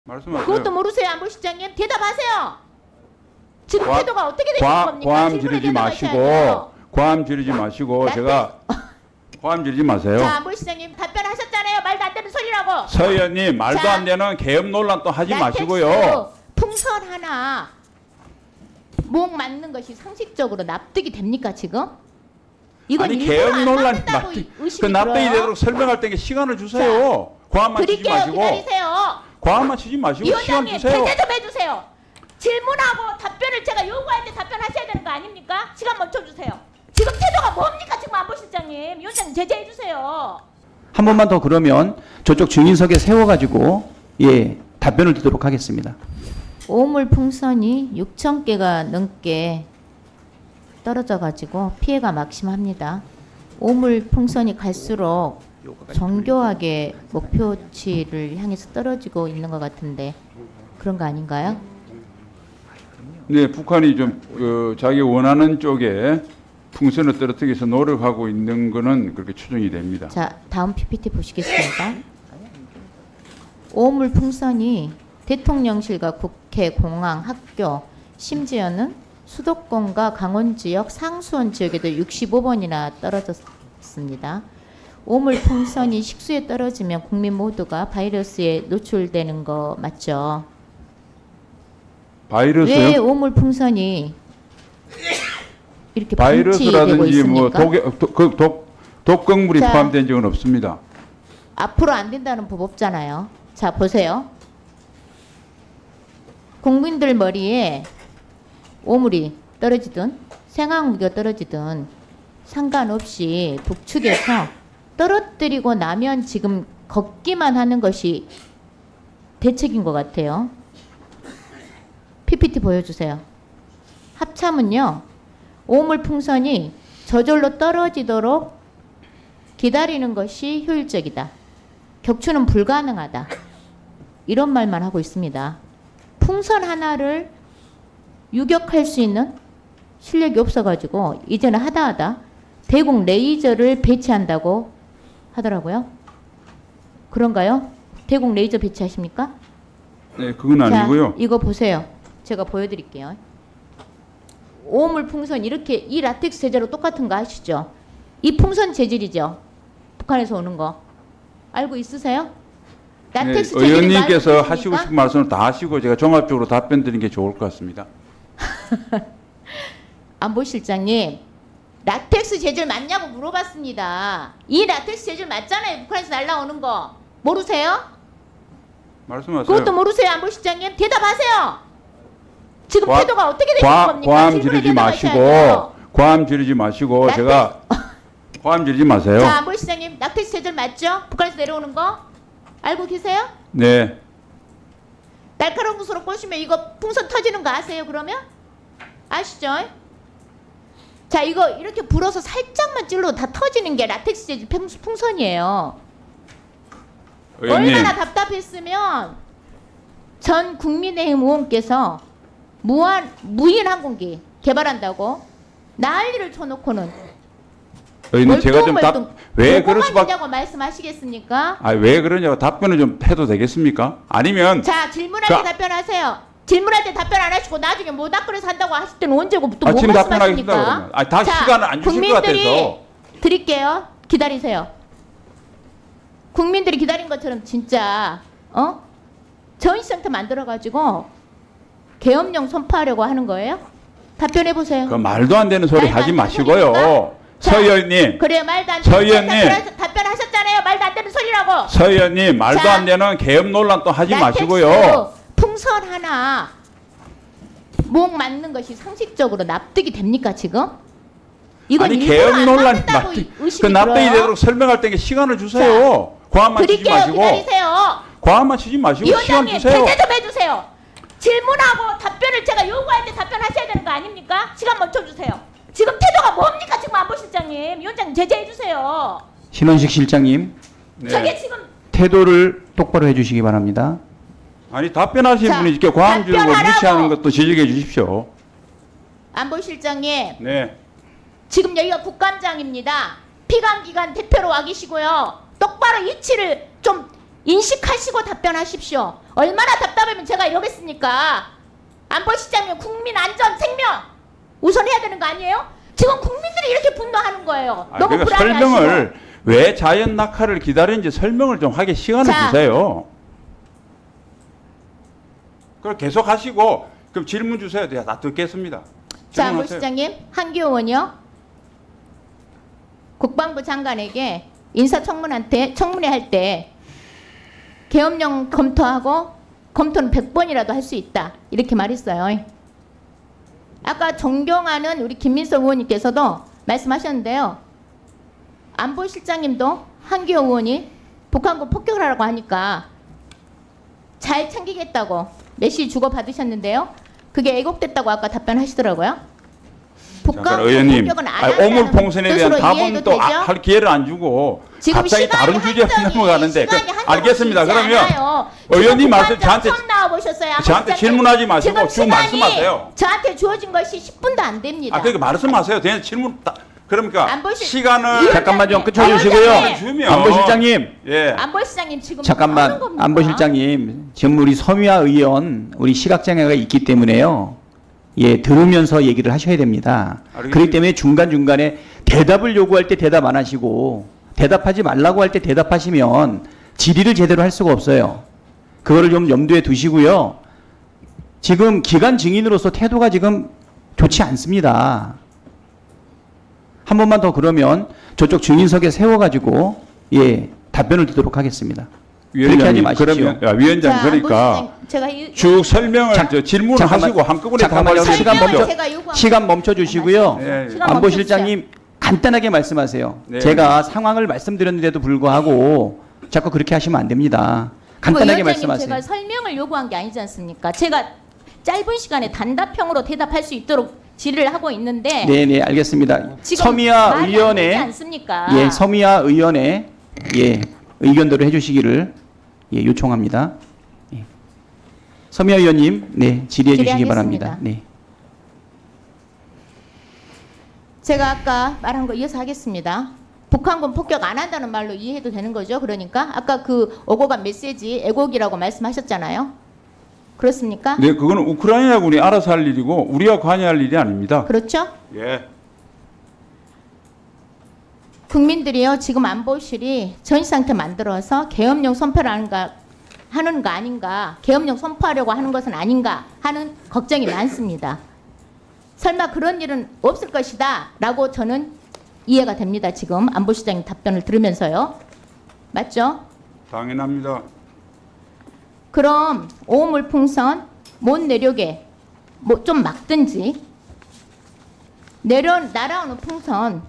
말씀하세요. 그것도 모르세요, 안보실장님? 대답하세요. 지금 태도가 어떻게 되는 겁니까? 과함 지르지 마시고, 과함 지르지 마시고, 제가 과함 지르지 마세요. 자, 안보실장님 답변하셨잖아요. 말도 안 되는 소리라고. 서 의원님, 말도 안 되는 계엄 논란 또 하지 마시고요. 풍선 하나 목 맞는 것이 상식적으로 납득이 됩니까 지금? 이건 아니 일부러 계엄 안 논란 맞는다고 그 의심이 납득이 들어요. 되도록 설명할 때 시간을 주세요. 과함만 치지 드릴게요. 마시고. 기다리세요. 과함만 치지 마시고 시간 위원장님 주세요. 배제 좀 해주세요. 질문하고 답변을 제가 요구할 때 답변하셔야 되는 거 아닙니까? 시간 멈춰주세요. 지금 태도가 뭡니까 지금 안보실장님. 위원장님 제재해 주세요. 한 번만 더 그러면 저쪽 증인석에 세워가지고 답변을 드리도록 하겠습니다. 오물 풍선이 6,000개가 넘게 떨어져 가지고 피해가 막심합니다. 오물 풍선이 갈수록 정교하게 목표치를 향해서 떨어지고 있는 것 같은데 그런 거 아닌가요? 네, 북한이 좀 자기 원하는 쪽에 풍선을 떨어뜨리기 위해서 노력하고 있는 거는 그렇게 추정이 됩니다. 자, 다음 PPT 보시겠습니다. 오물 풍선이 대통령실과 국회, 공항, 학교, 심지어는 수도권과 강원 지역, 상수원 지역에도 65번이나 떨어졌습니다. 오물 풍선이 식수에 떨어지면 국민 모두가 바이러스에 노출되는 거 맞죠? 바이러스요? 왜 오물 풍선이 이렇게 방치되고 바이러스라든지 뭐 있습니까? 독극물이 자, 포함된 적은 없습니다. 앞으로 안 된다는 법 없잖아요. 자, 보세요. 국민들 머리에 오물이 떨어지든 생화무기가 떨어지든 상관없이 북측에서 떨어뜨리고 나면 지금 걷기만 하는 것이 대책인 것 같아요. PPT 보여주세요. 합참은요. 오물 풍선이 저절로 떨어지도록 기다리는 것이 효율적이다. 격추는 불가능하다. 이런 말만 하고 있습니다. 풍선 하나를 유격할 수 있는 실력이 없어가지고 이제는 하다 대공 레이저를 배치한다고 하더라고요. 그런가요? 대공 레이저 배치하십니까? 네, 그건 아니고요. 자, 이거 보세요. 제가 보여드릴게요. 오물 풍선 이렇게 이 라텍스 재질로 똑같은 거 아시죠? 이 풍선 재질이죠. 북한에서 오는 거. 알고 있으세요? 네, 라텍스 재질이 의원님께서 말고 하시고 있습니까? 싶은 말씀을 다 하시고 제가 종합적으로 답변 드리는 게 좋을 것 같습니다. 안보실장님, 라텍스 재질 맞냐고 물어봤습니다. 이 라텍스 재질 맞잖아요. 북한에서 날라오는 거. 모르세요? 말씀하세요. 그것도 모르세요. 안보실장님. 대답하세요. 지금 태도가 어떻게 되는 겁니까? 과함 질문에 지르지 대답하셔야죠. 마시고, 과함 지르지 마시고 라텍스- 제가 과함 지르지 마세요. 자, 안보실장님. 라텍스 재질 맞죠? 북한에서 내려오는 거. 알고 계세요? 네. 날카로운 구슬로 꼬시면 이거 풍선 터지는 거 아세요? 그러면? 아시죠? 자, 이거 이렇게 불어서 살짝만 찔러도 다 터지는 게 라텍스 재질 풍선이에요. 의원님, 얼마나 답답했으면 전 국민의힘 의원께서 무인 항공기 개발한다고 난리를 쳐놓고는 의원님 제가 좀 왜 그럴 수밖에 되냐고 말씀하시겠습니까? 왜 그러냐고 답변을 좀 해도 되겠습니까? 아니면 자, 질문할 때 답변하세요. 질문할 때 답변 안 하시고 나중에 모닥불에서 한다고 하실 때는 언제고 또 뭐 지금 말씀하십니까? 답변하겠다 그러면. 다 시간을 안 주실 것 같아서. 드릴게요. 기다리세요. 국민들이 기다린 것처럼 진짜 전시센터 만들어가지고 계엄령 선포하려고 하는 거예요? 답변해 보세요. 그 말도 안 되는 소리 말도 하지 안 되는 마시고요. 소리입니까? 서 의원님, 그래요, 말도 안 서 되는 의원님. 답변하셨잖아요. 말도 안 되는 소리라고. 서 의원님 말도 자, 안 되는 계엄 논란 또 하지 라텍스 마시고요. 풍선 하나 목 맞는 것이 상식적으로 납득이 됩니까 지금? 이건 아니 일부러 계엄 안 논란 맞는다고 그 의심이 납득이 들어요. 되도록 설명할 때 시간을 주세요. 과함만 치지 드릴게요. 마시고. 기다리세요. 과함만 치지 마시고 시간 위원장님 주세요. 배제 좀 해주세요. 질문하고 답변을 제가 요구할 때 답변하셔야 되는 거 아닙니까? 시간 멈춰주세요. 지금 태도가 뭡니까 지금 안보실장님. 위원장님 제재해 주세요. 신원식 실장님, 저게 지금 태도를 똑바로 해주시기 바랍니다. 아니 답변하시는 자, 분이 이렇게 과함 주고 답변하라고. 무시하는 것도 지적해 주십시오. 안보실장님 네. 지금 여기가 국감장입니다. 피감기관 대표로 와 계시고요. 똑바로 이치를 좀 인식하시고 답변하십시오. 얼마나 답답하면 제가 이러겠습니까? 안보실장님 국민 안전 생명 우선해야 되는 거 아니에요? 지금 국민들이 이렇게 분노하는 거예요. 너무 그러니까 불안해하시고. 설명을 왜 자연 낙하를 기다리는지 설명을 좀 하게 시간을 자. 주세요. 그걸 계속 하시고 그럼 질문 주세요. 제가 다 듣겠습니다. 자, 질문하세요. 안보실장님 한기호원이요. 국방부 장관에게 인사청문회 할 때 계엄령 검토하고 검토는 100번이라도 할 수 있다. 이렇게 말했어요. 아까 존경하는 우리 김민석 의원님께서도 말씀하셨는데요. 안보실장님도 한기호 의원이 북한군 폭격을 하라고 하니까 잘 챙기겠다고 메시지 주고받으셨는데요. 그게 애곡됐다고 아까 답변하시더라고요. 북한군 의원님, 폭격은 안 오물풍선에 대한 답은 또 되죠? 할 기회를 안 주고 지금 갑자기 다른 주제로 넘어가는데 알겠습니다. 그러면 지금 의원님 말씀 저한테 처음 나와보셨어요. 저한테 질문하지 마시고 지금 쭉 시간이 말씀하세요. 저한테 주어진 것이 10분도 안 됩니다. 그러니까 말씀하세요. 대한 질문 그러니까 안보실- 시간을 잠깐만 좀 위원장님. 끝쳐주시고요. 주면 안보실장님. 예. 안보실장님 지금 뭐 하는 잠깐만, 겁니까? 안보실장님, 지금 우리 서미화 의원, 우리 시각장애가 있기 때문에요. 예, 들으면서 얘기를 하셔야 됩니다. 알겠습니다. 그렇기 때문에 중간중간에 대답을 요구할 때 대답 안 하시고, 대답하지 말라고 할 때 대답하시면 질의를 제대로 할 수가 없어요. 그거를 좀 염두에 두시고요. 지금 기관 증인으로서 태도가 지금 좋지 않습니다. 한 번만 더 그러면 저쪽 증인석에 세워가지고, 예, 답변을 듣도록 하겠습니다. 그렇게 하지 위원장님 마십시오. 그러면 위원장 자, 그러니까 안보실장, 제가 쭉 설명을 질문을 잠깐만, 하시고 한꺼번에 잠깐만요. 답하려고 시간 설명을 멈춰- 제가 요구한 시간 멈춰 주시고요. 예, 예. 시간 안보실장님 간단하게 말씀하세요. 네. 제가 상황을 말씀드렸는데도 불구하고 자꾸 그렇게 하시면 안 됩니다. 간단하게 말씀하세요. 제가 설명을 요구한 게 아니지 않습니까? 제가 짧은 시간에 단답형으로 대답할 수 있도록 질의를 하고 있는데 네, 알겠습니다. 지금 서미화 말이 안 되지 의원의 않습니까? 예, 서미화 의원의 예, 의견대로 해주시기를 예, 요청합니다. 예. 서미화 의원님, 네, 질의해 주시기 질의하겠습니다. 바랍니다. 네. 제가 아까 말한 거 이어서 하겠습니다. 북한군 폭격 안 한다는 말로 이해해도 되는 거죠? 그러니까 아까 그 오고 간 메시지 애국이라고 말씀하셨잖아요. 그렇습니까? 네, 그거는 우크라이나군이 알아서 할 일이고 우리가 관여할 일이 아닙니다. 그렇죠? 예. 국민들이요 지금 안보실이 전시 상태 만들어서 계엄령 선포를 하는 거 아닌가, 계엄령 선포하려고 하는 것은 아닌가 하는 걱정이 많습니다. 설마 그런 일은 없을 것이다 라고 저는 이해가 됩니다. 지금 안보실장님 답변을 들으면서요. 맞죠? 당연합니다. 그럼 오물풍선 못 내려게 뭐 좀 막든지 날아오는 풍선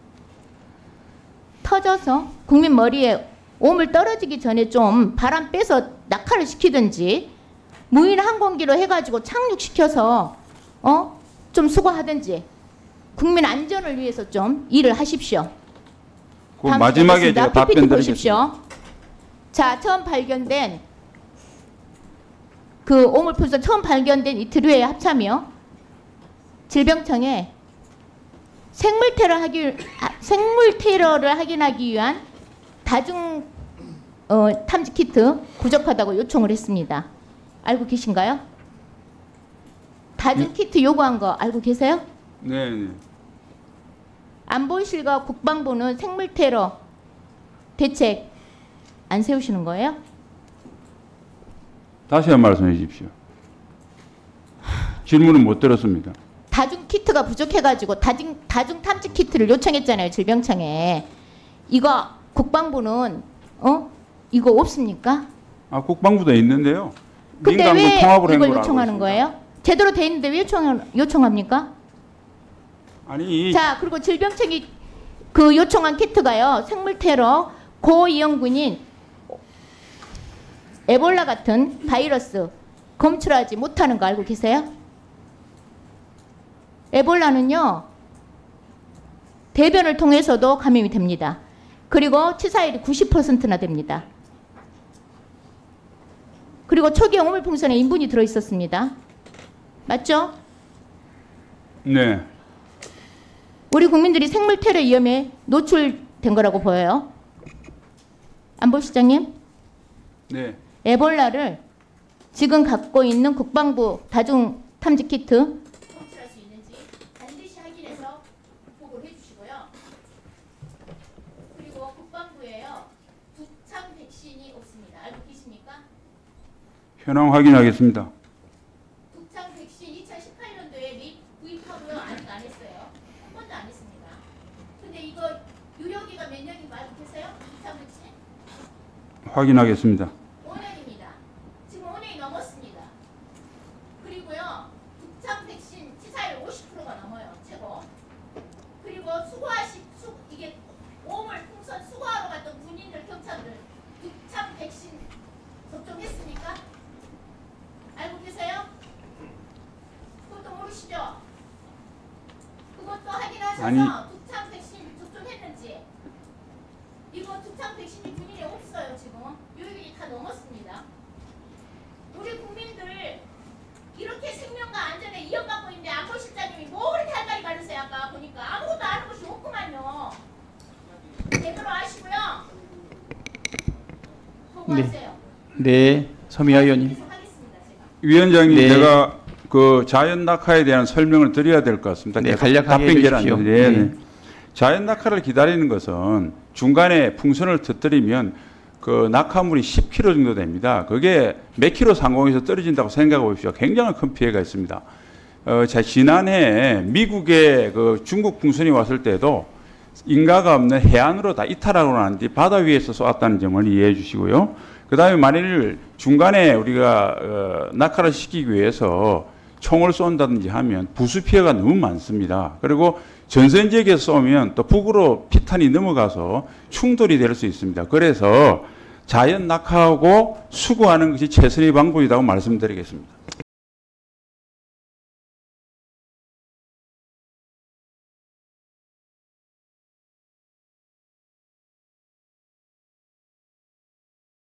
터져서 국민 머리에 오물 떨어지기 전에 좀 바람 빼서 낙하를 시키든지 무인 항공기로 해가지고 착륙시켜서 좀 수거하든지 국민 안전을 위해서 좀 일을 하십시오. 그 마지막에 제가 답변 PPT 드리겠습니다. 보십시오. 자, 처음 발견된 그 오물풍선 처음 발견된 이틀 후에 합참이요. 질병청에 생물 테러를 확인하기 위한 다중 탐지 키트 부족하다고 요청을 했습니다. 알고 계신가요? 다중 키트 요구한 거 알고 계세요? 네, 네. 안보실과 국방부는 생물 테러 대책 안 세우시는 거예요? 다시 한 말씀해 주십시오. 질문은 못 들었습니다. 다중 키트가 부족해가지고 다중 탐지 키트를 요청했잖아요. 질병청에. 이거 국방부는 이거 없습니까? 국방부도 있는데요. 근데 민간군 왜 통합을 한 이걸 걸로 요청하는 알고 거예요? 제대로 돼 있는데 왜 요청합니까? 아니, 자, 그리고 질병청이 그 요청한 키트가요. 생물 테러 고위험군인 에볼라 같은 바이러스 검출하지 못하는 거 알고 계세요? 에볼라는요. 대변을 통해서도 감염이 됩니다. 그리고 치사율이 90%나 됩니다. 그리고 초기 오물풍선에 인분이 들어있었습니다. 맞죠? 네. 우리 국민들이 생물 테러 위험에 노출된 거라고 보여요. 안보실장님? 네. 에볼라를 지금 갖고 있는 국방부 다중 탐지 키트 검출할 수 있는지 반드시 확인해서 보고를 해주시고요. 그리고 국방부에요. 두창 백신이 없습니다. 알고 계십니까? 현황 확인하겠습니다. 두창 백신 2018년도에 구입하고요. 아직 안 했어요. 한 번도 안 했습니다. 근데 이거 유효기가 몇 년인 거 알고 계세요? 두창 백신? 확인하겠습니다. 5년입니다. 지금 5년이 넘었습니다. 그리고요, 두창 백신 치사율 50%가 넘어요, 최고. 그리고 이게 오물 풍선 수거하러 갔던 군인들, 경찰들 두창 백신 접종했습니까? 알고 계세요? 그것도 모르시죠? 그것도 확인하셔서 아니. 두창 백신 접종했는지. 이거 두창 백신이 군인에 없어요 지금. 요일이 다 넘었습니다. 우리 국민들 이렇게 생명과 안전에 위협받고 있는데 안보실장님이 뭐 그렇게 할까리 가르세요. 아까 보니까 아무것도 아는 것이 없구만요. 제대로 아시고요. 보고하세요. 네, 서미아 의원님. 계속 하겠습니다, 제가. 위원장님, 네. 제가 그 자연 낙하에 대한 설명을 드려야 될 것 같습니다. 네, 계속 간략하게 답변기를 해주십시오. 안 드려요. 네. 네. 자연 낙하를 기다리는 것은 중간에 풍선을 터뜨리면 그 낙하물이 10km 정도 됩니다. 그게 몇 킬로 상공에서 떨어진다고 생각해 보십시오. 굉장히 큰 피해가 있습니다. 지난해 미국의 그 중국 풍선이 왔을 때도 인가가 없는 해안으로 다 이탈하고 난 뒤 바다 위에서 쏘았다는 점을 이해해 주시고요. 그 다음에 만일 중간에 우리가 낙하를 시키기 위해서 총을 쏜다든지 하면 부수 피해가 너무 많습니다. 그리고 전선 지역에서 쏘면 또 북으로 피탄이 넘어가서 충돌이 될 수 있습니다. 그래서 자연 낙하하고 수거하는 것이 최선의 방법이라고 말씀드리겠습니다.